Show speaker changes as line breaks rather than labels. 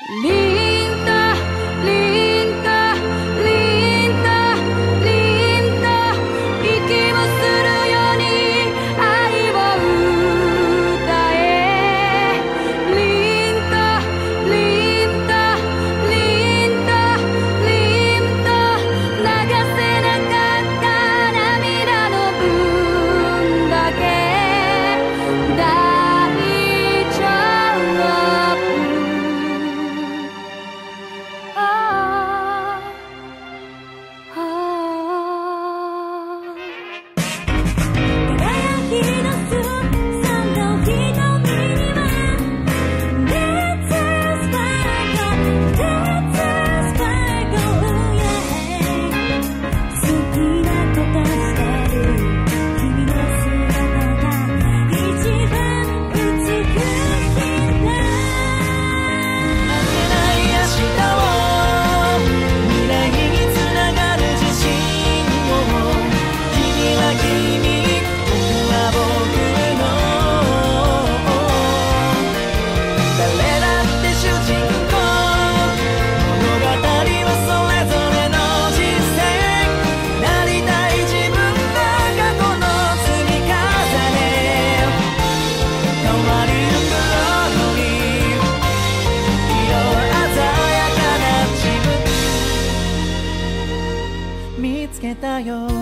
リンタリンタリンタリンタ息をするように愛を歌えリンタリンタリンタリンタ流せなかった涙の分だけ大丈夫
見つけたよ